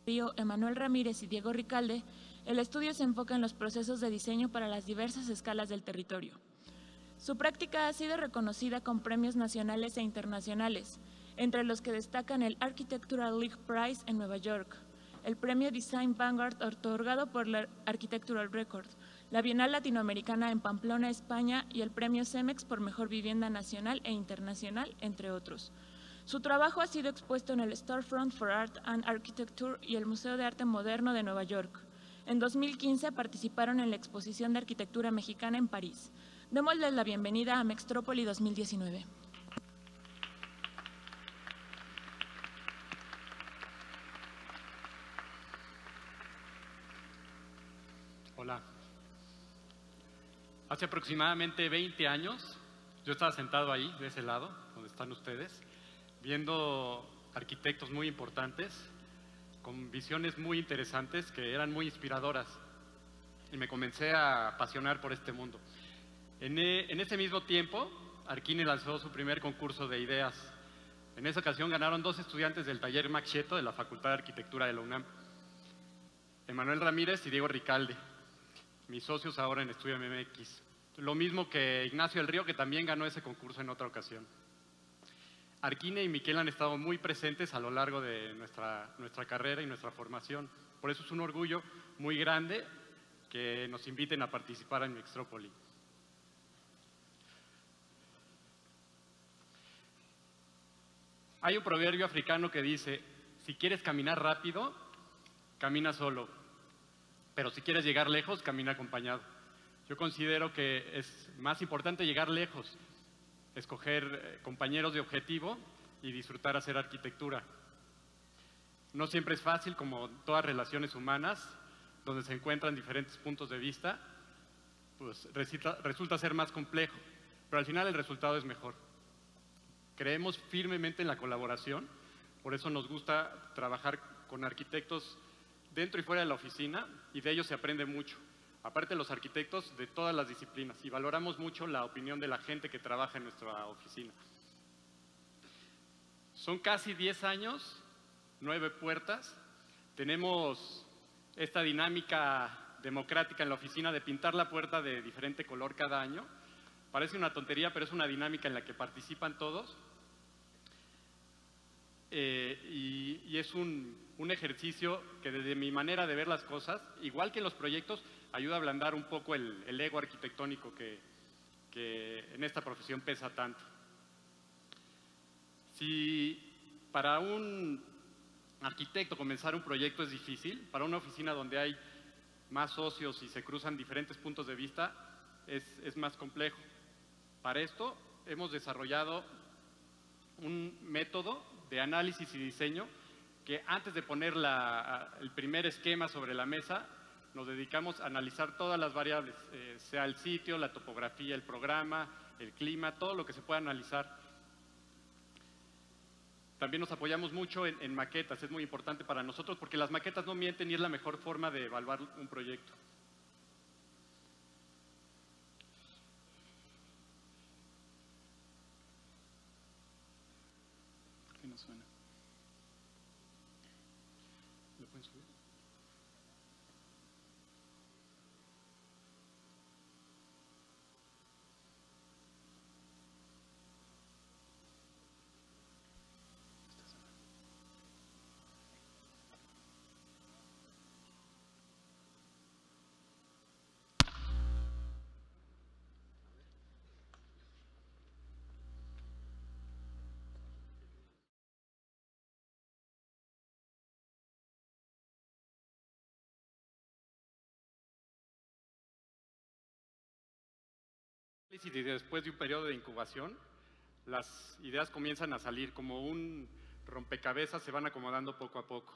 Pío, Emanuel Ramírez y Diego Ricalde, el estudio se enfoca en los procesos de diseño para las diversas escalas del territorio. Su práctica ha sido reconocida con premios nacionales e internacionales, entre los que destacan el Architectural League Prize en Nueva York, el Premio Design Vanguard otorgado por la Architectural Record, la Bienal Latinoamericana en Pamplona, España, y el Premio CEMEX por Mejor Vivienda Nacional e Internacional, entre otros. Su trabajo ha sido expuesto en el Storefront for Art and Architecture y el Museo de Arte Moderno de Nueva York. En 2015 participaron en la Exposición de Arquitectura Mexicana en París. Démosles la bienvenida a Mextrópoli 2019. Hola. Hace aproximadamente 20 años, yo estaba sentado ahí, de ese lado, donde están ustedes, viendo arquitectos muy importantes, con visiones muy interesantes que eran muy inspiradoras, y me comencé a apasionar por este mundo. En ese mismo tiempo, Arquine lanzó su primer concurso de ideas. En esa ocasión ganaron 2 estudiantes del taller Max Cheto de la Facultad de Arquitectura de la UNAM, Emanuel Ramírez y Diego Ricalde, mis socios ahora en Estudio MX. Lo mismo que Ignacio del Río, que también ganó ese concurso en otra ocasión. Arquine y Miquel han estado muy presentes a lo largo de nuestra carrera y nuestra formación. Por eso es un orgullo muy grande que nos inviten a participar en Mextrópoli. Hay un proverbio africano que dice: si quieres caminar rápido, camina solo, pero si quieres llegar lejos, camina acompañado. Yo considero que es más importante llegar lejos, escoger compañeros de objetivo y disfrutar hacer arquitectura. No siempre es fácil, como todas relaciones humanas, donde se encuentran diferentes puntos de vista, pues resulta ser más complejo, pero al final el resultado es mejor. Creemos firmemente en la colaboración, por eso nos gusta trabajar con arquitectos dentro y fuera de la oficina, y de ellos se aprende mucho. Aparte, los arquitectos de todas las disciplinas, y valoramos mucho la opinión de la gente que trabaja en nuestra oficina. Son casi 10 años, 9 puertas. Tenemos esta dinámica democrática en la oficina de pintar la puerta de diferente color cada año. Parece una tontería, pero es una dinámica en la que participan todos. Y es un ejercicio que, desde mi manera de ver las cosas, igual que en los proyectos, ayuda a ablandar un poco el ego arquitectónico que en esta profesión pesa tanto. Si para un arquitecto comenzar un proyecto es difícil, para una oficina donde hay más socios y se cruzan diferentes puntos de vista, es más complejo. Para esto hemos desarrollado un método de análisis y diseño que, antes de poner el primer esquema sobre la mesa, nos dedicamos a analizar todas las variables, sea el sitio, la topografía, el programa, el clima, todo lo que se pueda analizar. También nos apoyamos mucho en maquetas, es muy importante para nosotros porque las maquetas no mienten y es la mejor forma de evaluar un proyecto. ¿Por qué no suena? ¿Lo pueden subir? Y después de un periodo de incubación, las ideas comienzan a salir como un rompecabezas, se van acomodando poco a poco.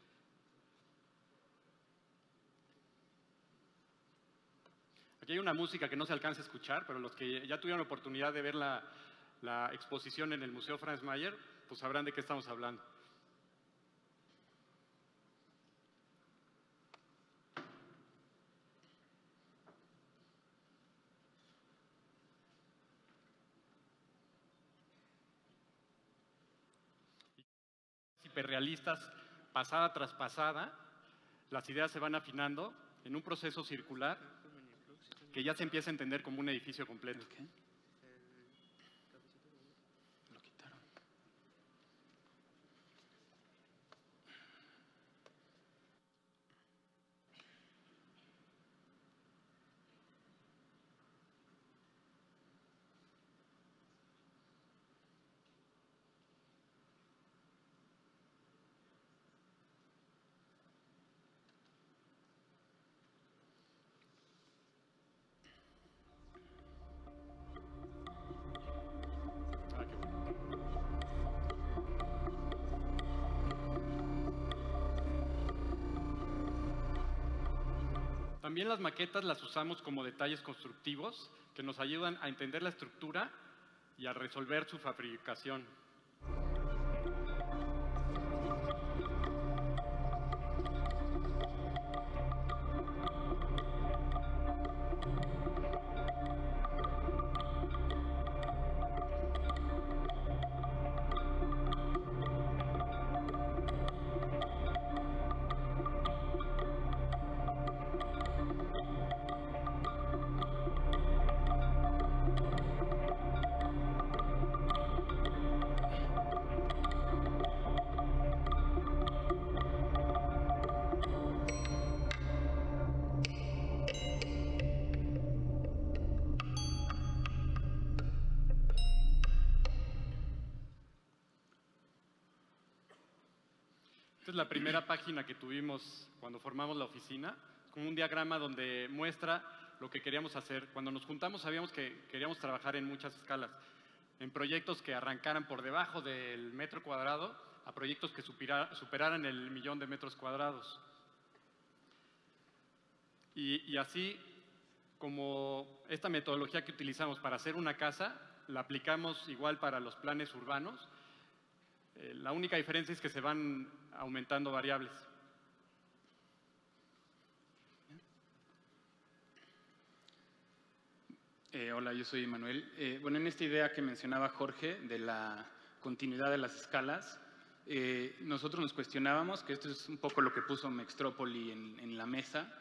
Aquí hay una música que no se alcanza a escuchar, pero los que ya tuvieron la oportunidad de ver la exposición en el Museo Franz Mayer, pues sabrán de qué estamos hablando. Hiperrealistas pasada tras pasada, las ideas se van afinando en un proceso circular que ya se empieza a entender como un edificio completo. Okay. Lo quitaron. Ah, qué bueno. También las maquetas las usamos como detalles constructivos que nos ayudan a entender la estructura y a resolver su fabricación. Esta es la primera página que tuvimos cuando formamos la oficina, como un diagrama donde muestra lo que queríamos hacer. Cuando nos juntamos sabíamos que queríamos trabajar en muchas escalas, en proyectos que arrancaran por debajo del metro cuadrado a proyectos que superaran el 1.000.000 de metros cuadrados. Y así como esta metodología que utilizamos para hacer una casa, la aplicamos igual para los planes urbanos. La única diferencia es que se van aumentando variables. Hola, yo soy Manuel. Bueno, en esta idea que mencionaba Jorge de la continuidad de las escalas, nosotros nos cuestionábamos, que esto es un poco lo que puso Mextrópoli en la mesa,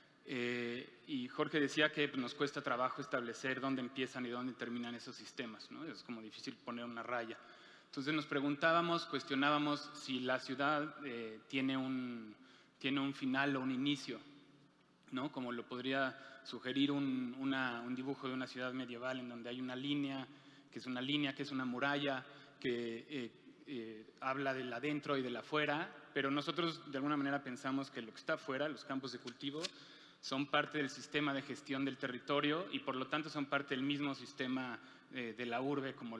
y Jorge decía que nos cuesta trabajo establecer dónde empiezan y dónde terminan esos sistemas, ¿no? Es como difícil poner una raya. Entonces nos preguntábamos, cuestionábamos si la ciudad tiene un final o un inicio, ¿no? Como lo podría sugerir un dibujo de una ciudad medieval en donde hay una línea, que es una muralla, que habla del adentro y del afuera, pero nosotros de alguna manera pensamos que lo que está afuera, los campos de cultivo, son parte del sistema de gestión del territorio y por lo tanto son parte del mismo sistema de la urbe como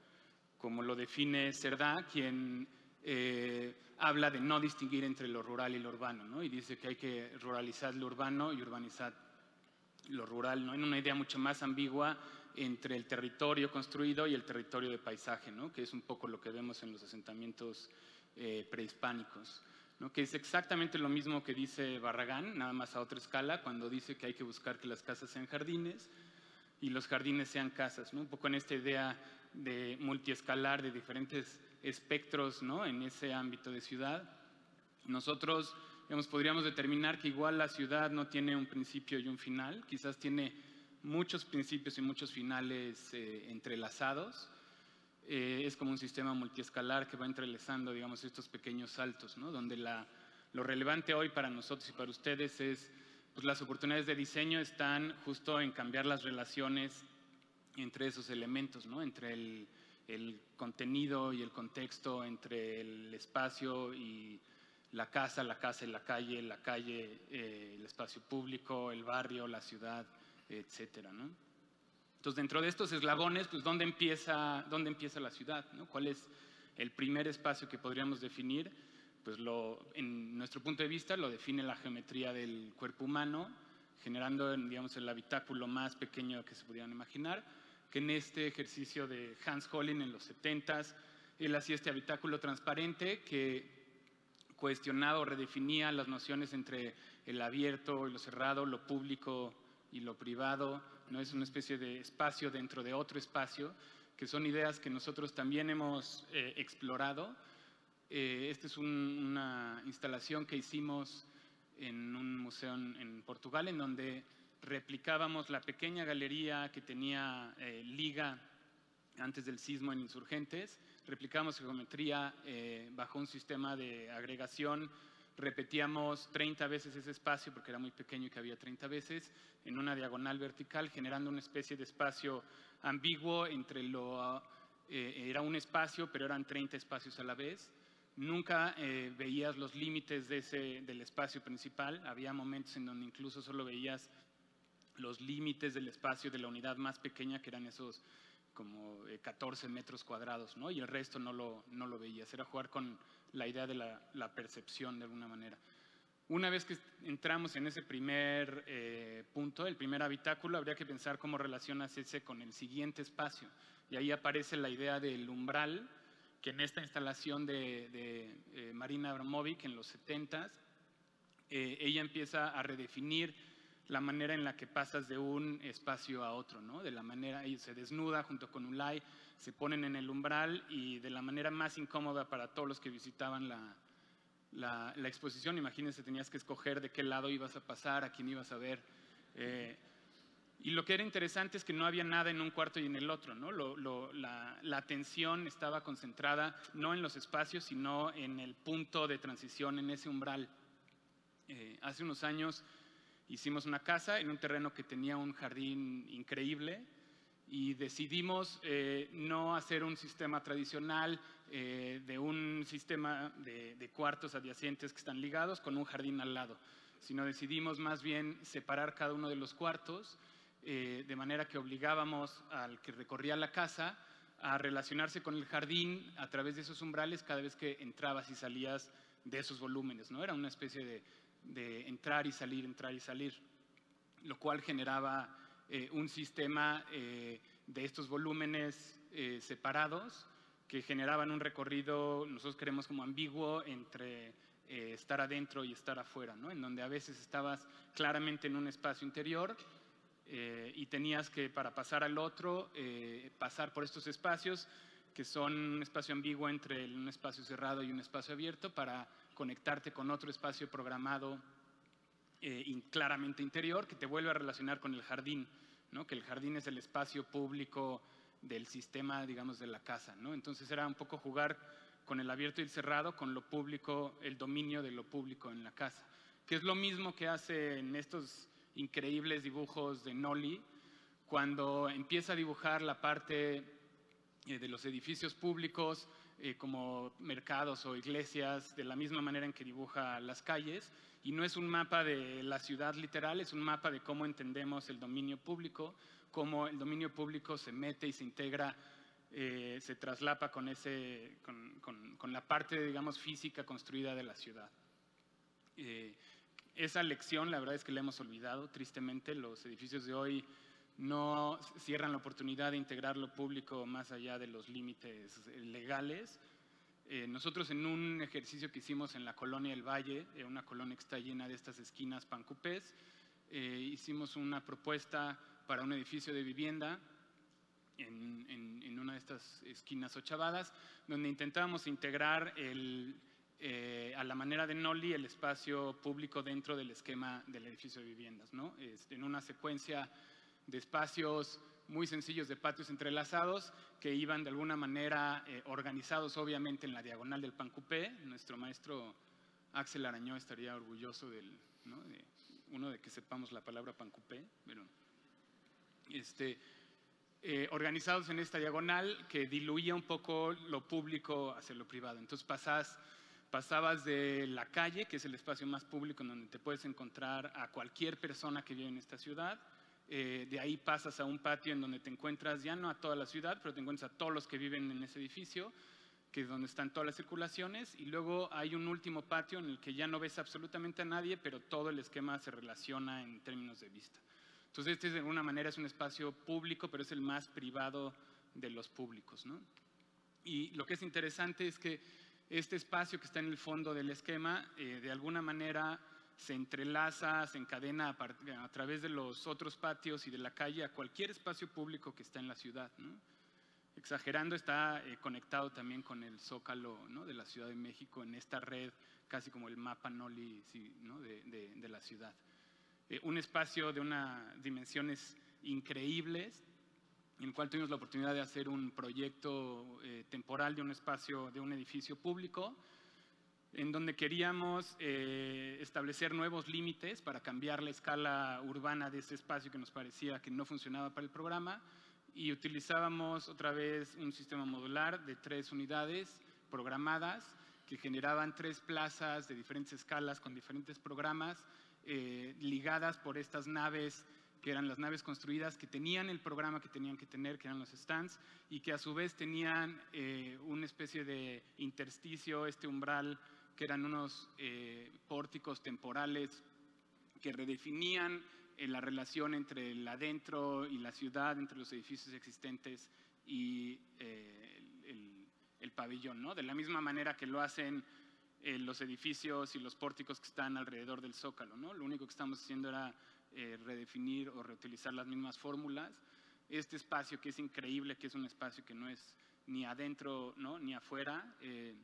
lo define Cerdá, quien habla de no distinguir entre lo rural y lo urbano, ¿no? Y dice que hay que ruralizar lo urbano y urbanizar lo rural, ¿no? En una idea mucho más ambigua entre el territorio construido y el territorio de paisaje, ¿no? Que es un poco lo que vemos en los asentamientos prehispánicos, ¿no? Que es exactamente lo mismo que dice Barragán, nada más a otra escala, cuando dice que hay que buscar que las casas sean jardines y los jardines sean casas, ¿no? Un poco en esta idea de multiescalar, de diferentes espectros, ¿no? En ese ámbito de ciudad. Nosotros, digamos, podríamos determinar que igual la ciudad no tiene un principio y un final, quizás tiene muchos principios y muchos finales entrelazados. Es como un sistema multiescalar que va entrelazando, digamos, estos pequeños saltos, ¿no? Donde lo relevante hoy para nosotros y para ustedes es, pues las oportunidades de diseño están justo en cambiar las relaciones entre esos elementos, ¿no? Entre el contenido y el contexto, entre el espacio y la casa y la calle, el espacio público, el barrio, la ciudad, etcétera, ¿no? Entonces, dentro de estos eslabones, pues, ¿dónde empieza la ciudad, ¿no? ¿Cuál es el primer espacio que podríamos definir? Pues en nuestro punto de vista lo define la geometría del cuerpo humano, generando, digamos, el habitáculo más pequeño que se pudieran imaginar, que en este ejercicio de Hans Hollein en los 70s, él hacía este habitáculo transparente que cuestionaba o redefinía las nociones entre el abierto y lo cerrado, lo público y lo privado, ¿no? Es una especie de espacio dentro de otro espacio, que son ideas que nosotros también hemos explorado, Esta es una instalación que hicimos en un museo en Portugal, en donde replicábamos la pequeña galería que tenía Liga antes del sismo en Insurgentes, replicábamos geometría bajo un sistema de agregación, repetíamos 30 veces ese espacio, porque era muy pequeño y cabía 30 veces, en una diagonal vertical, generando una especie de espacio ambiguo entre era un espacio, pero eran 30 espacios a la vez. Nunca veías los límites del espacio principal. Había momentos en donde incluso solo veías los límites del espacio de la unidad más pequeña, que eran esos como 14 metros cuadrados, ¿no? Y el resto no lo veías. Era jugar con la idea de la percepción de alguna manera. Una vez que entramos en ese primer punto, el primer habitáculo, habría que pensar cómo relacionas ese con el siguiente espacio. Y ahí aparece la idea del umbral, que en esta instalación de Marina Abramovic en los 70s, ella empieza a redefinir la manera en la que pasas de un espacio a otro, ¿no? De la manera, ella se desnuda junto con Ulay, se ponen en el umbral y de la manera más incómoda para todos los que visitaban la exposición. Imagínense, tenías que escoger de qué lado ibas a pasar, a quién ibas a ver. Y lo que era interesante es que no había nada en un cuarto y en el otro, ¿no? La atención estaba concentrada no en los espacios, sino en el punto de transición, en ese umbral. Hace unos años hicimos una casa en un terreno que tenía un jardín increíble y decidimos no hacer un sistema tradicional de un sistema de cuartos adyacentes que están ligados con un jardín al lado, sino decidimos más bien separar cada uno de los cuartos de manera que obligábamos al que recorría la casa a relacionarse con el jardín a través de esos umbrales cada vez que entrabas y salías de esos volúmenes, ¿no? Era una especie de entrar y salir, lo cual generaba un sistema de estos volúmenes separados que generaban un recorrido, nosotros creemos como ambiguo, entre estar adentro y estar afuera, ¿no? En donde a veces estabas claramente en un espacio interior y tenías que, para pasar al otro, pasar por estos espacios que son un espacio ambiguo entre un espacio cerrado y un espacio abierto para conectarte con otro espacio programado claramente interior que te vuelve a relacionar con el jardín, ¿no? Que el jardín es el espacio público del sistema, digamos, de la casa, ¿no? Entonces era un poco jugar con el abierto y el cerrado, con lo público, el dominio de lo público en la casa, que es lo mismo que hace en estos increíbles dibujos de Nolly, cuando empieza a dibujar la parte de los edificios públicos como mercados o iglesias, de la misma manera en que dibuja las calles, y no es un mapa de la ciudad literal, es un mapa de cómo entendemos el dominio público, cómo el dominio público se mete y se integra, se traslapa con la parte, digamos, física construida de la ciudad. Esa lección, la verdad es que la hemos olvidado, tristemente. Los edificios de hoy no cierran la oportunidad de integrar lo público más allá de los límites legales. Nosotros, en un ejercicio que hicimos en la colonia El Valle, una colonia que está llena de estas esquinas pancupés, hicimos una propuesta para un edificio de vivienda en una de estas esquinas ochavadas, donde intentábamos integrar a la manera de Nolly el espacio público dentro del esquema del edificio de viviendas, ¿no? En una secuencia de espacios muy sencillos de patios entrelazados que iban de alguna manera organizados obviamente en la diagonal del Pancupé. Nuestro maestro Axel Arañó estaría orgulloso de que sepamos la palabra Pancupé, pero organizados en esta diagonal que diluía un poco lo público hacia lo privado. Entonces pasabas de la calle, que es el espacio más público en donde te puedes encontrar a cualquier persona que vive en esta ciudad. De ahí pasas a un patio en donde te encuentras ya no a toda la ciudad, pero te encuentras a todos los que viven en ese edificio, que es donde están todas las circulaciones, y luego hay un último patio en el que ya no ves absolutamente a nadie, pero todo el esquema se relaciona en términos de vista. Entonces de alguna manera es un espacio público, pero es el más privado de los públicos, ¿no? Y lo que es interesante es que este espacio que está en el fondo del esquema, de alguna manera se entrelaza, se encadena a través de los otros patios y de la calle a cualquier espacio público que está en la ciudad, ¿no? exagerando, está conectado también con el Zócalo, ¿no?, de la Ciudad de México, en esta red, casi como el mapa Noli, sí, ¿no?, de la ciudad. Un espacio de unas dimensiones increíbles, en el cual tuvimos la oportunidad de hacer un proyecto temporal de un espacio, de un edificio público, en donde queríamos establecer nuevos límites para cambiar la escala urbana de ese espacio que nos parecía que no funcionaba para el programa, y utilizábamos otra vez un sistema modular de 3 unidades programadas que generaban 3 plazas de diferentes escalas con diferentes programas ligadas por estas naves, que eran las naves construidas que tenían el programa que tenían que tener, que eran los stands, y que a su vez tenían una especie de intersticio, este umbral, que eran unos pórticos temporales que redefinían la relación entre el adentro y la ciudad, entre los edificios existentes y el pabellón, ¿no? De la misma manera que lo hacen los edificios y los pórticos que están alrededor del Zócalo, ¿no? Lo único que estamos haciendo era redefinir o reutilizar las mismas fórmulas. Este espacio, que es increíble, que es un espacio que no es ni adentro, ¿no?, ni afuera,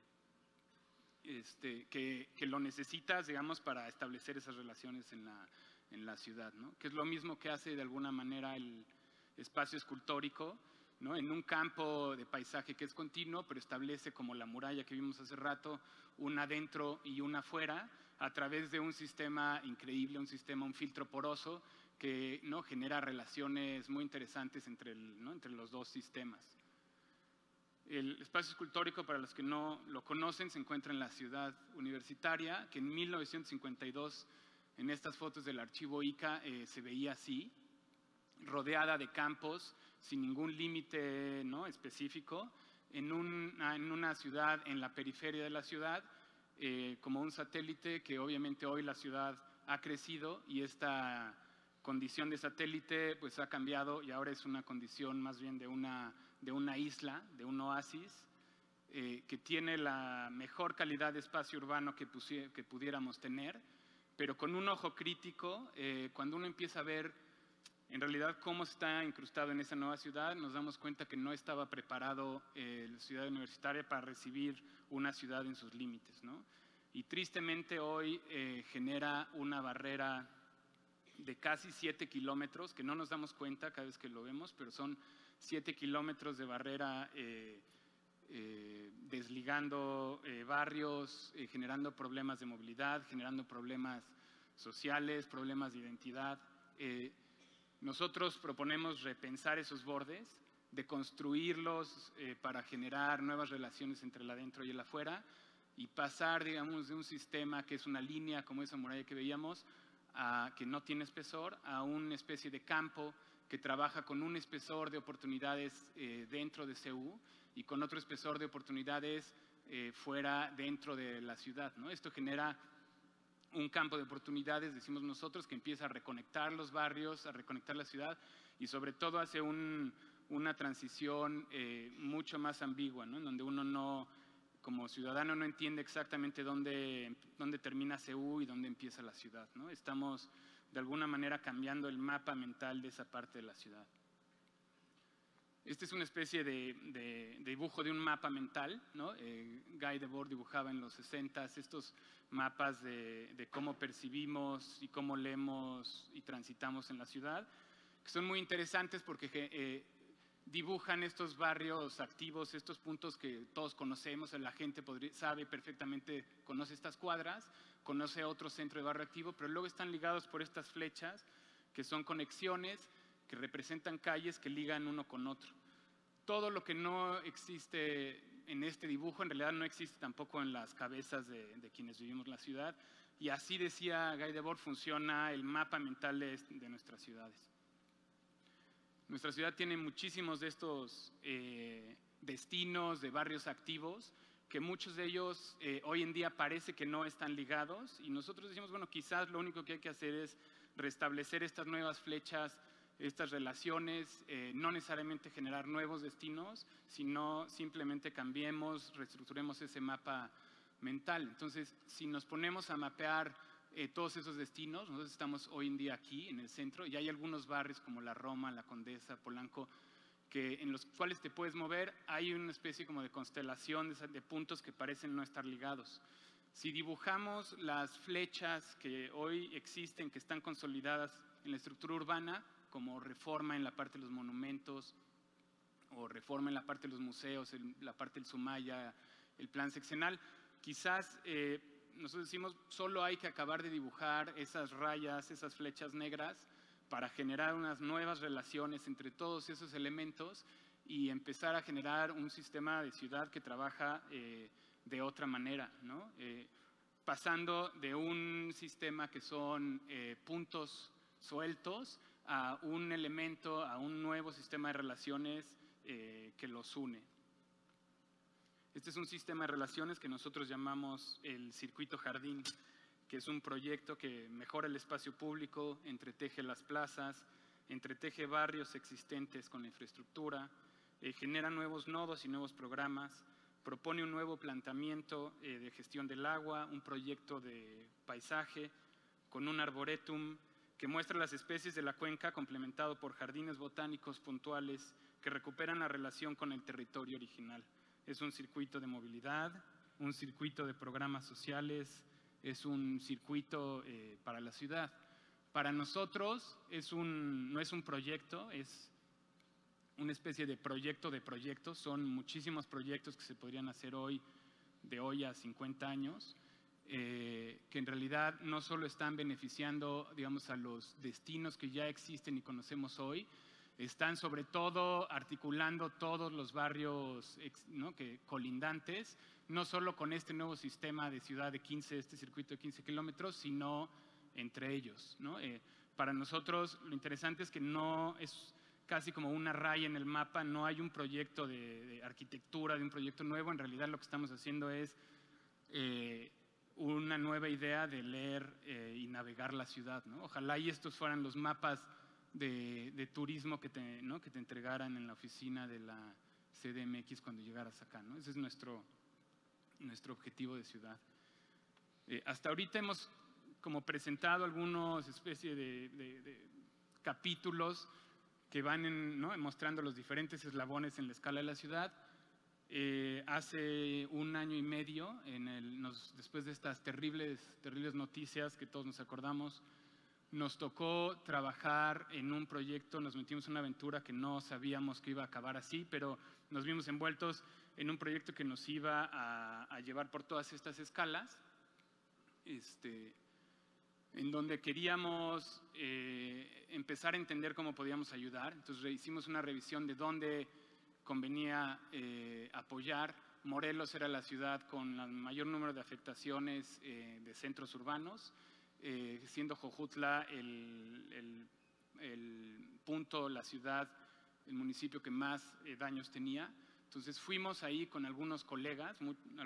que lo necesitas, digamos, para establecer esas relaciones en la ciudad, ¿no? Que es lo mismo que hace de alguna manera el espacio escultórico, ¿no?, en un campo de paisaje que es continuo, pero establece, como la muralla que vimos hace rato, una adentro y una afuera, a través de un sistema increíble, un filtro poroso que, ¿no?, genera relaciones muy interesantes entre los dos sistemas. El espacio escultórico, para los que no lo conocen, se encuentra en la ciudad universitaria, que en 1952, en estas fotos del archivo ICA, se veía así, rodeada de campos, sin ningún límite, ¿no?, específico, en una ciudad, en la periferia de la ciudad, como un satélite que obviamente hoy la ciudad ha crecido, y esta condición de satélite pues ha cambiado y ahora es una condición más bien de una isla, de un oasis, que tiene la mejor calidad de espacio urbano que pudiéramos tener, pero con un ojo crítico. Cuando uno empieza a ver en realidad cómo está incrustado en esa nueva ciudad, nos damos cuenta que no estaba preparado la ciudad universitaria para recibir una ciudad en sus límites, ¿no? Y tristemente hoy genera una barrera de casi 7 kilómetros, que no nos damos cuenta cada vez que lo vemos, pero son 7 kilómetros de barrera desligando barrios, generando problemas de movilidad, generando problemas sociales, problemas de identidad. Nosotros proponemos repensar esos bordes, deconstruirlos para generar nuevas relaciones entre el adentro y el afuera, y pasar, digamos, de un sistema que es una línea como esa muralla que veíamos, que no tiene espesor, a una especie de campo que trabaja con un espesor de oportunidades dentro de CU y con otro espesor de oportunidades fuera, dentro de la ciudad, ¿no? Esto genera un campo de oportunidades, decimos nosotros, que empieza a reconectar los barrios, a reconectar la ciudad, y sobre todo hace una transición mucho más ambigua, ¿no?, en donde uno no, como ciudadano, no entiende exactamente dónde termina CU y dónde empieza la ciudad, ¿no? Estamos de alguna manera cambiando el mapa mental de esa parte de la ciudad. Este es una especie de dibujo de un mapa mental, ¿no? Guy Debord dibujaba en los 60s estos mapas de cómo percibimos y cómo leemos y transitamos en la ciudad, que son muy interesantes porque dibujan estos barrios activos, estos puntos que todos conocemos. La gente sabe perfectamente, conoce estas cuadras, conoce otro centro de barrio activo, pero luego están ligados por estas flechas que son conexiones, que representan calles que ligan uno con otro. Todo lo que no existe en este dibujo, en realidad no existe tampoco en las cabezas de quienes vivimos la ciudad, y así, decía Guy Debord, funciona el mapa mental de nuestras ciudades. Nuestra ciudad tiene muchísimos de estos destinos de barrios activos, que muchos de ellos hoy en día parece que no están ligados, y nosotros decimos, bueno, quizás lo único que hay que hacer es restablecer estas nuevas flechas, estas relaciones, no necesariamente generar nuevos destinos, sino simplemente cambiemos, reestructuremos ese mapa mental. Entonces, si nos ponemos a mapear todos esos destinos, nosotros estamos hoy en día aquí en el centro, y hay algunos barrios como la Roma, la Condesa, Polanco, en los cuales te puedes mover, hay una especie como de constelación de puntos que parecen no estar ligados. Si dibujamos las flechas que hoy existen, que están consolidadas en la estructura urbana, como Reforma en la parte de los monumentos, o Reforma en la parte de los museos, en la parte del Sumaya, el plan sexenal, quizás nosotros decimos solo hay que acabar de dibujar esas rayas, esas flechas negras para generar unas nuevas relaciones entre todos esos elementos y empezar a generar un sistema de ciudad que trabaja de otra manera, ¿no? Pasando de un sistema que son puntos sueltos a un elemento, a un nuevo sistema de relaciones que los une. Este es un sistema de relaciones que nosotros llamamos el Circuito Jardín, que es un proyecto que mejora el espacio público, entreteje las plazas, entreteje barrios existentes con la infraestructura, genera nuevos nodos y nuevos programas, propone un nuevo planteamiento de gestión del agua, un proyecto de paisaje con un arboretum que muestra las especies de la cuenca complementado por jardines botánicos puntuales que recuperan la relación con el territorio original. Es un circuito de movilidad, un circuito de programas sociales, es un circuito para la ciudad. Para nosotros no es un proyecto, es una especie de proyectos. Son muchísimos proyectos que se podrían hacer hoy, de hoy a 50 años, que en realidad no solo están beneficiando, digamos, a los destinos que ya existen y conocemos hoy, están sobre todo articulando todos los barrios, ¿no?, colindantes, no solo con este nuevo sistema de ciudad de 15, este circuito de 15 kilómetros, sino entre ellos, ¿no? Para nosotros lo interesante es que no es casi como una raya en el mapa, no hay un proyecto de arquitectura, de un proyecto nuevo, en realidad lo que estamos haciendo es una nueva idea de leer y navegar la ciudad, ¿no? Ojalá y estos fueran los mapas de turismo que te entregaran en la oficina de la CDMX cuando llegaras acá, ¿no? Ese es nuestro objetivo de ciudad. Hasta ahorita hemos como presentado algunos especies de capítulos que van mostrando los diferentes eslabones en la escala de la ciudad. Hace un año y medio, después de estas terribles noticias que todos nos acordamos, nos tocó trabajar en un proyecto, nos metimos en una aventura que no sabíamos que iba a acabar así, pero nos vimos envueltos en un proyecto que nos iba a llevar por todas estas escalas, en donde queríamos empezar a entender cómo podíamos ayudar. Entonces hicimos una revisión de dónde convenía apoyar. Morelos era la ciudad con el mayor número de afectaciones de centros urbanos, siendo Jojutla el punto, la ciudad, el municipio que más daños tenía. Entonces fuimos ahí con algunos colegas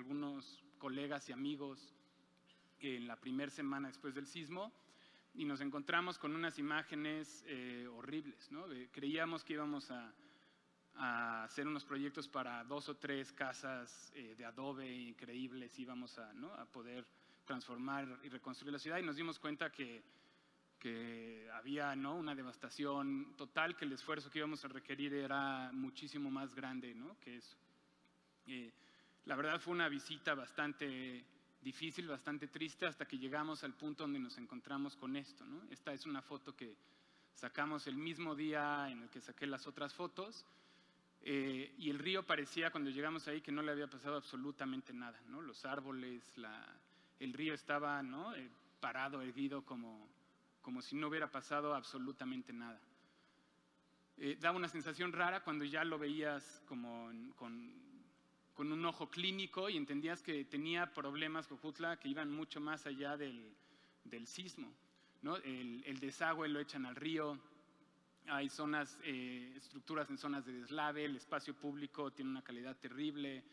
y amigos en la primera semana después del sismo y nos encontramos con unas imágenes horribles, ¿no? Creíamos que íbamos a hacer unos proyectos para 2 o 3 casas de adobe increíbles, íbamos a poder transformar y reconstruir la ciudad y nos dimos cuenta que había una devastación total, que el esfuerzo que íbamos a requerir era muchísimo más grande, ¿no?, que eso. La verdad fue una visita bastante difícil, bastante triste, hasta que llegamos al punto donde nos encontramos con esto, ¿no? Esta es una foto que sacamos el mismo día en el que saqué las otras fotos. Y el río parecía, cuando llegamos ahí, que no le había pasado absolutamente nada, ¿no? Los árboles, el río estaba, ¿no?, parado, erguido, como si no hubiera pasado absolutamente nada. Daba una sensación rara cuando ya lo veías como con un ojo clínico y entendías que tenía problemas Jojutla que iban mucho más allá del sismo, ¿no? El desagüe lo echan al río, hay estructuras en zonas de deslave, el espacio público tiene una calidad terrible,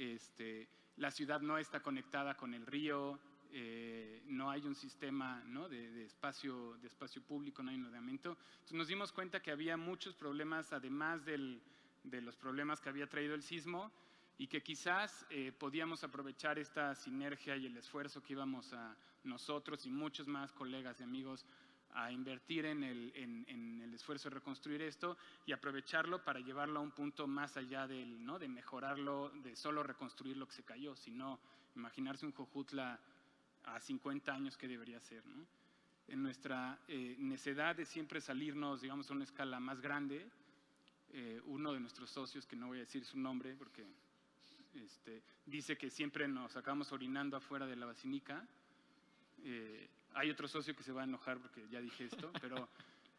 la ciudad no está conectada con el río, no hay un sistema, ¿no?, de espacio público, no hay un ordenamiento. Entonces nos dimos cuenta que había muchos problemas, además de los problemas que había traído el sismo, y que quizás podíamos aprovechar esta sinergia y el esfuerzo que íbamos a nosotros y muchos más colegas y amigos a invertir en el esfuerzo de reconstruir esto y aprovecharlo para llevarlo a un punto más allá ¿no? de mejorarlo, de solo reconstruir lo que se cayó, sino imaginarse un Jojutla a 50 años que debería ser, ¿no? En nuestra necesidad de siempre salirnos, digamos, a una escala más grande, uno de nuestros socios, que no voy a decir su nombre porque dice que siempre nos acabamos orinando afuera de la basílica. Hay otro socio que se va a enojar porque ya dije esto, pero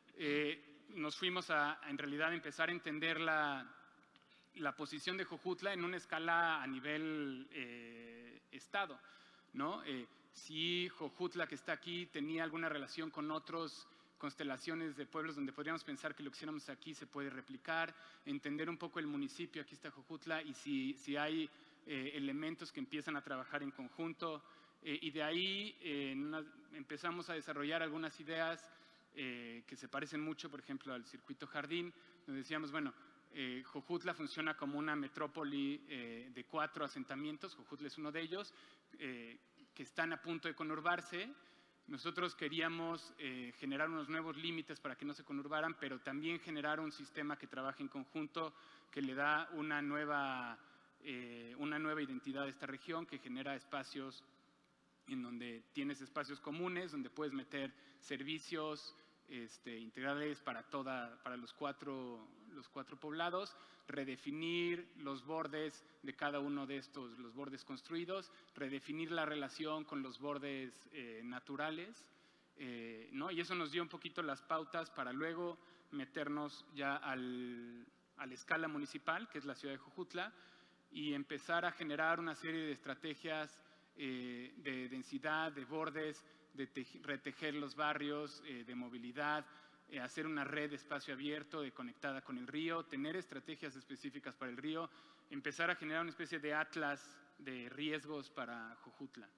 nos fuimos a en realidad empezar a entender la posición de Jojutla en una escala a nivel estado, ¿no? Si Jojutla, que está aquí, tenía alguna relación con otras constelaciones de pueblos donde podríamos pensar que lo que hiciéramos aquí se puede replicar, entender un poco el municipio, aquí está Jojutla, y si hay elementos que empiezan a trabajar en conjunto. Y de ahí empezamos a desarrollar algunas ideas que se parecen mucho, por ejemplo, al circuito Jardín, donde decíamos, bueno, Jojutla funciona como una metrópoli de 4 asentamientos, Jojutla es uno de ellos, que están a punto de conurbarse. Nosotros queríamos generar unos nuevos límites para que no se conurbaran, pero también generar un sistema que trabaje en conjunto, que le da una nueva identidad a esta región, que genera espacios en donde tienes espacios comunes, donde puedes meter servicios integrales para los cuatro poblados, redefinir los bordes de cada uno de estos, los bordes construidos, redefinir la relación con los bordes naturales, ¿no? Y eso nos dio un poquito las pautas para luego meternos ya a la escala municipal, que es la ciudad de Jojutla, y empezar a generar una serie de estrategias de densidad, de bordes, de retejer los barrios, de movilidad, hacer una red de espacio abierto conectada con el río, tener estrategias específicas para el río, empezar a generar una especie de atlas de riesgos para Jojutla.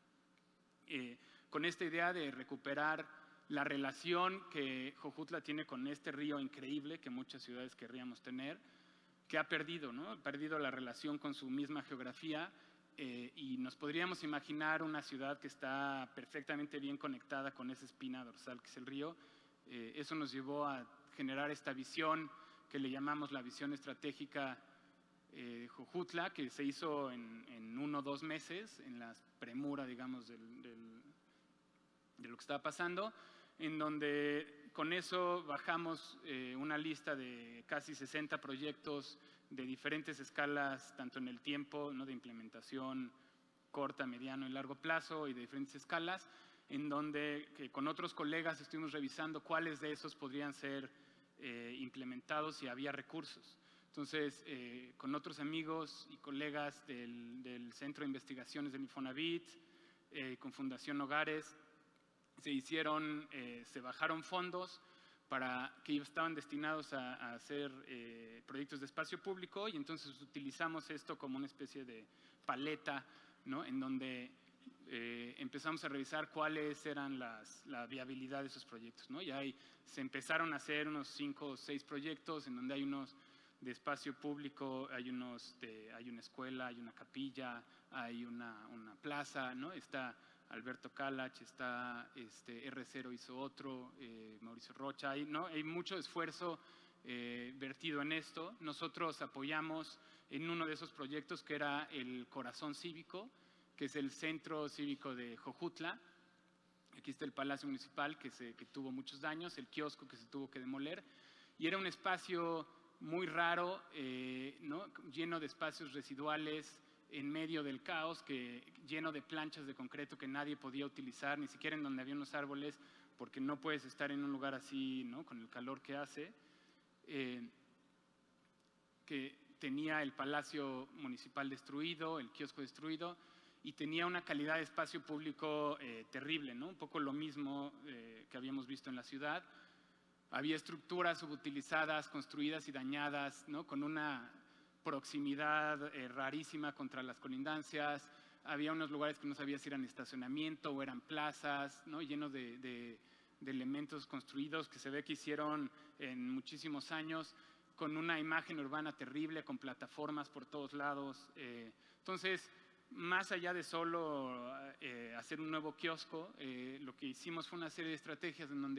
Con esta idea de recuperar la relación que Jojutla tiene con este río increíble que muchas ciudades querríamos tener, que ha perdido, ¿no? Ha perdido la relación con su misma geografía. Y nos podríamos imaginar una ciudad que está perfectamente bien conectada con esa espina dorsal que es el río. Eso nos llevó a generar esta visión que le llamamos la visión estratégica de Jojutla, que se hizo en 1 o 2 meses, en la premura, digamos, de lo que estaba pasando, en donde con eso bajamos una lista de casi 60 proyectos de diferentes escalas, tanto en el tiempo, ¿no? de implementación corta, mediano y largo plazo, y de diferentes escalas, en donde con otros colegas estuvimos revisando cuáles de esos podrían ser implementados si había recursos. Entonces, con otros amigos y colegas del Centro de Investigaciones del Infonavit, con Fundación Hogares, se bajaron fondos que estaban destinados a hacer proyectos de espacio público, y entonces utilizamos esto como una especie de paleta, ¿no? En donde empezamos a revisar cuáles eran la viabilidad de esos proyectos, ¿no? Y ahí se empezaron a hacer unos 5 o 6 proyectos en donde hay unos de espacio público, hay una escuela, hay una capilla, hay una plaza, ¿no? Está Alberto Calach, está R0 hizo otro, Mauricio Rocha, ¿no? Hay mucho esfuerzo vertido en esto. Nosotros apoyamos en uno de esos proyectos que era el Corazón Cívico, que es el centro cívico de Jojutla. Aquí está el Palacio Municipal que tuvo muchos daños, el kiosco que se tuvo que demoler, y era un espacio muy raro, ¿no? Lleno de espacios residuales, en medio del caos, lleno de planchas de concreto que nadie podía utilizar, ni siquiera en donde había unos árboles, porque no puedes estar en un lugar así, ¿no? Con el calor que hace. Que tenía el Palacio Municipal destruido, el kiosco destruido, y tenía una calidad de espacio público terrible, ¿no? Un poco lo mismo que habíamos visto en la ciudad. Había estructuras subutilizadas, construidas y dañadas, ¿no? Con una proximidad rarísima contra las colindancias. Había unos lugares que no sabías si eran estacionamiento o eran plazas, ¿no? Llenos de elementos construidos que se ve que hicieron en muchísimos años, con una imagen urbana terrible, con plataformas por todos lados. Entonces, más allá de solo hacer un nuevo kiosco, lo que hicimos fue una serie de estrategias en donde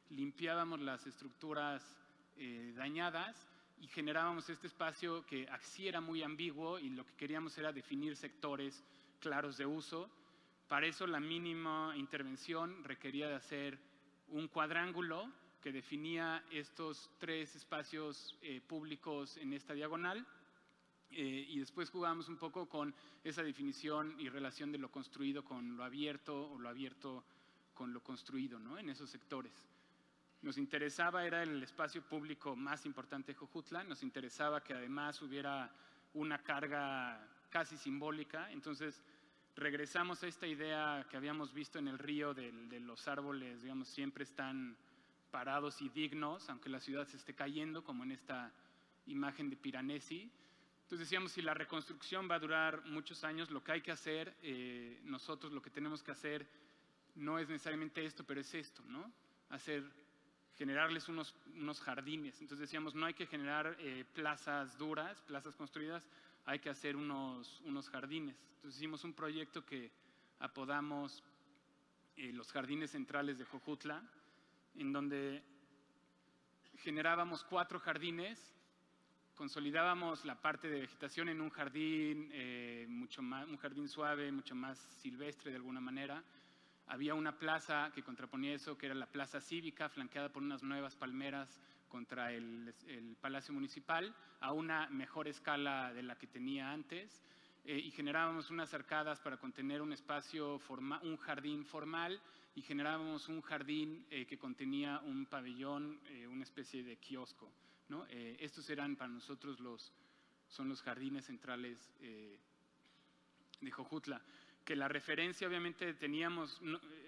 limpiábamos las estructuras dañadas y generábamos este espacio que así era muy ambiguo y lo que queríamos era definir sectores claros de uso. Para eso la mínima intervención requería de hacer un cuadrángulo que definía estos 3 espacios públicos en esta diagonal y después jugábamos un poco con esa definición y relación de lo construido con lo abierto o lo abierto con lo construido, ¿no? En esos sectores. Nos interesaba, era el espacio público más importante de Jojutla, nos interesaba que además hubiera una carga casi simbólica, entonces regresamos a esta idea que habíamos visto en el río de los árboles, digamos, siempre están parados y dignos, aunque la ciudad se esté cayendo, como en esta imagen de Piranesi. Entonces decíamos, si la reconstrucción va a durar muchos años, lo que hay que hacer, nosotros lo que tenemos que hacer no es necesariamente esto, pero es esto, ¿no? Generarles unos jardines. Entonces decíamos, no hay que generar plazas duras, plazas construidas, hay que hacer unos jardines. Entonces hicimos un proyecto que apodamos los jardines centrales de Jojutla, en donde generábamos 4 jardines, consolidábamos la parte de vegetación en un jardín un jardín suave, mucho más silvestre de alguna manera. Había una plaza que contraponía eso, que era la plaza cívica, flanqueada por unas nuevas palmeras contra el Palacio Municipal, a una mejor escala de la que tenía antes, y generábamos unas arcadas para contener un espacio, un jardín formal, y generábamos un jardín que contenía un pabellón, una especie de kiosco, ¿no? Estos eran para nosotros son los jardines centrales de Jojutla, que la referencia obviamente teníamos,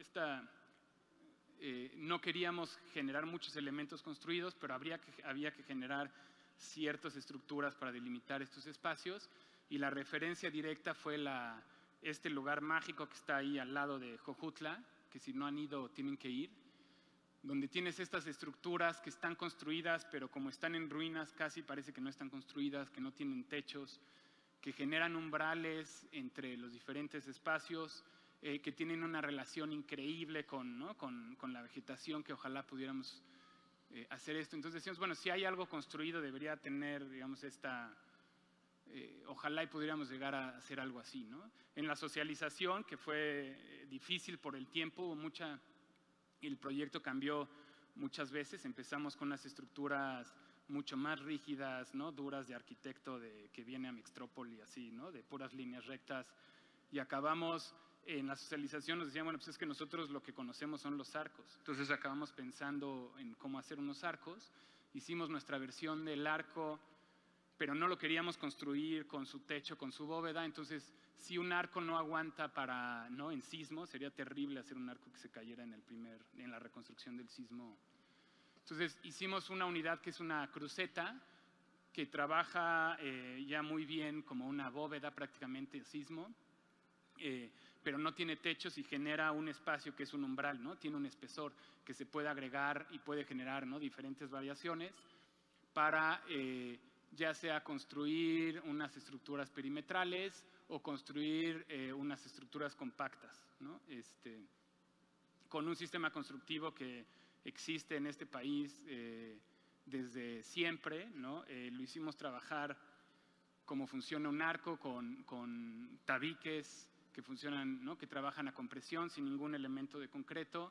no queríamos generar muchos elementos construidos, pero había que generar ciertas estructuras para delimitar estos espacios, y la referencia directa fue este lugar mágico que está ahí al lado de Jojutla, que si no han ido tienen que ir, donde tienes estas estructuras que están construidas, pero como están en ruinas casi parece que no están construidas, que no tienen techos, que generan umbrales entre los diferentes espacios, que tienen una relación increíble con la vegetación, que ojalá pudiéramos hacer esto. Entonces decíamos, bueno, si hay algo construido debería tener, digamos, ojalá y pudiéramos llegar a hacer algo así, ¿no? En la socialización, que fue difícil por el tiempo, el proyecto cambió muchas veces. Empezamos con unas estructuras mucho más rígidas, ¿no? Duras, de arquitecto que viene a Mextrópoli, así, ¿no? De puras líneas rectas. Y acabamos, en la socialización nos decían, bueno, pues es que nosotros lo que conocemos son los arcos. Entonces acabamos pensando en cómo hacer unos arcos. Hicimos nuestra versión del arco, pero no lo queríamos construir con su techo, con su bóveda. Entonces, si un arco no aguanta en sismo, sería terrible hacer un arco que se cayera en la reconstrucción del sismo. Entonces hicimos una unidad que es una cruceta, que trabaja ya muy bien como una bóveda prácticamente de sismo, pero no tiene techos y genera un espacio que es un umbral, ¿no? Tiene un espesor que se puede agregar y puede generar, ¿no?, diferentes variaciones para ya sea construir unas estructuras perimetrales o construir unas estructuras compactas, ¿no? Con un sistema constructivo que existe en este país desde siempre, ¿no? Lo hicimos trabajar como funciona un arco, con tabiques que funcionan, ¿no?, que trabajan a compresión sin ningún elemento de concreto,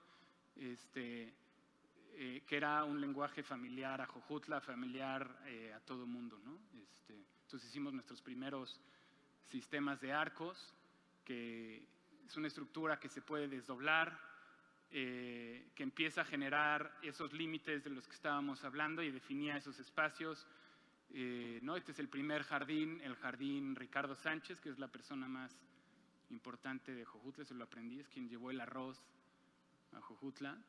que era un lenguaje familiar a Jojutla, familiar a todo el mundo, ¿no? Entonces hicimos nuestros primeros sistemas de arcos, que es una estructura que se puede desdoblar, que empieza a generar esos límites de los que estábamos hablando y definía esos espacios, ¿no? Este es el primer jardín, el jardín Ricardo Sánchez, que es la persona más importante de Jojutla, se lo aprendí, es quien llevó el arroz a Jojutla.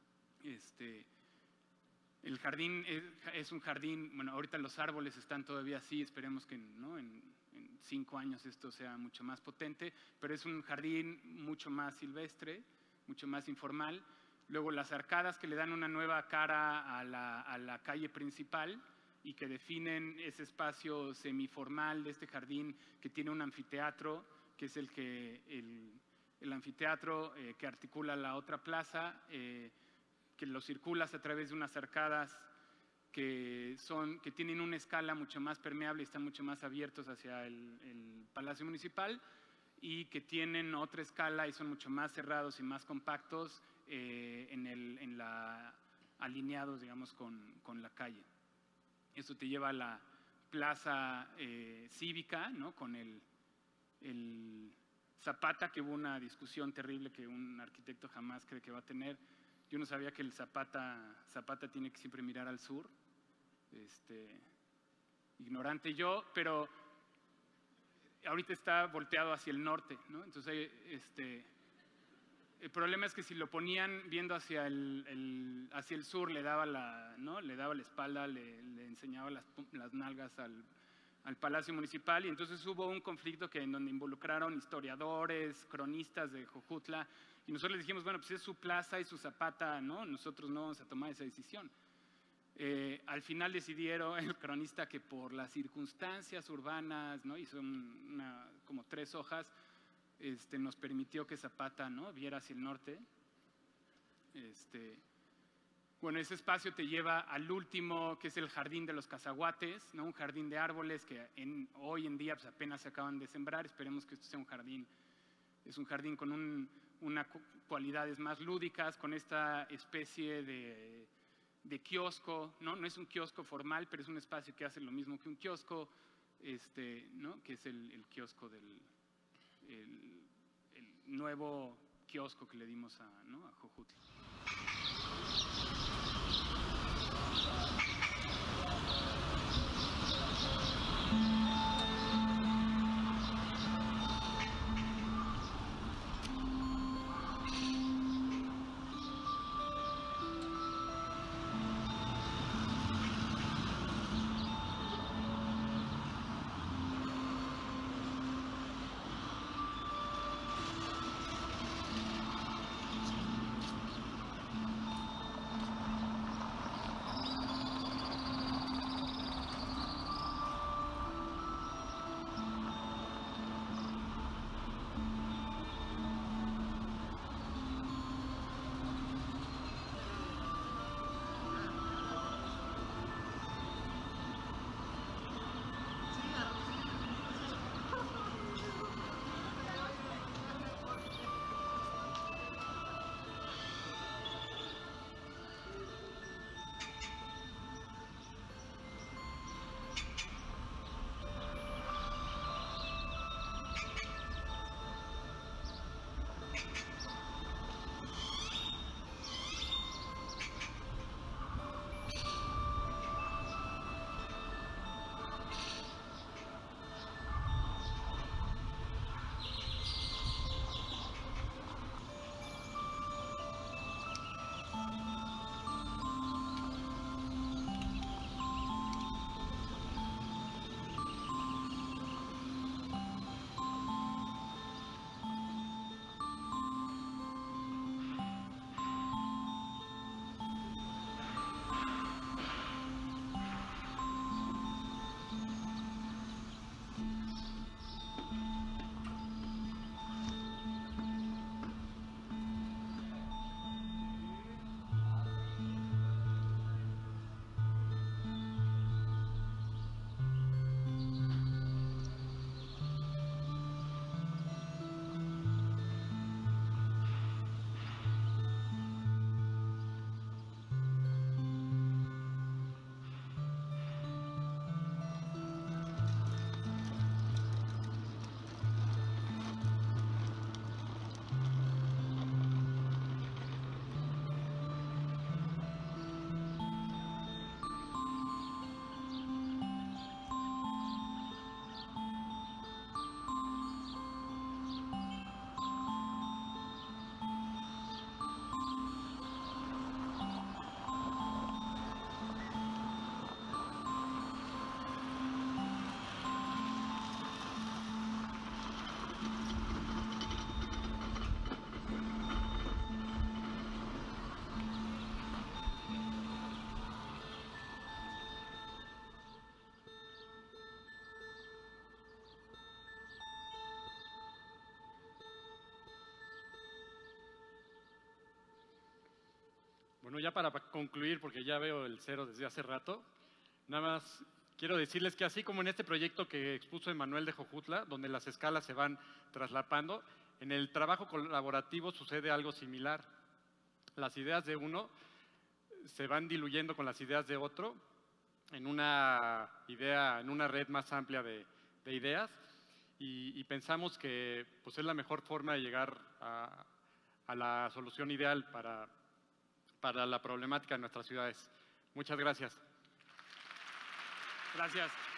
El jardín es un jardín, bueno, ahorita los árboles están todavía así, esperemos que, ¿no?, en 5 años esto sea mucho más potente, pero es un jardín mucho más silvestre, mucho más informal. Luego las arcadas que le dan una nueva cara a la calle principal y que definen ese espacio semiformal de este jardín, que tiene un anfiteatro, que es el anfiteatro que articula la otra plaza, que lo circulas a través de unas arcadas que tienen una escala mucho más permeable y están mucho más abiertos hacia el Palacio Municipal, y que tienen otra escala y son mucho más cerrados y más compactos alineados, digamos, con la calle. Esto te lleva a la plaza cívica, ¿no? Con el Zapata, que hubo una discusión terrible que un arquitecto jamás cree que va a tener. Yo no sabía que el Zapata tiene que siempre mirar al sur. Ignorante yo, pero ahorita está volteado hacia el norte, ¿no? Entonces, el problema es que si lo ponían viendo hacia el sur, le daba la espalda, le enseñaba las nalgas al Palacio Municipal, y entonces hubo un conflicto en donde involucraron historiadores, cronistas de Jojutla, y nosotros les dijimos, bueno, pues es su plaza y su Zapata, ¿no? Nosotros no vamos a tomar esa decisión. Al final decidieron el cronista que por las circunstancias urbanas, ¿no? Hizo como 3 hojas, nos permitió que Zapata, ¿no? Viera hacia el norte. Bueno, ese espacio te lleva al último, que es el Jardín de los Cazaguates, ¿no? Un jardín de árboles que hoy en día pues, apenas se acaban de sembrar. Esperemos que esto sea un jardín. Es un jardín con unas cualidades más lúdicas, con esta especie de kiosco, ¿no? No es un kiosco formal, pero es un espacio que hace lo mismo que un kiosco, ¿no? Que es el kiosco el nuevo kiosco que le dimos a Jojutla. Bueno, ya para concluir, porque ya veo el cero desde hace rato, nada más quiero decirles que así como en este proyecto que expuso Emanuel de Jojutla, donde las escalas se van traslapando, en el trabajo colaborativo sucede algo similar. Las ideas de uno se van diluyendo con las ideas de otro en una idea, en una red más amplia de ideas, y pensamos que pues, es la mejor forma de llegar a la solución ideal para la problemática de nuestras ciudades. Muchas gracias. Gracias.